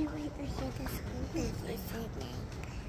can't wait to hear the school business singing.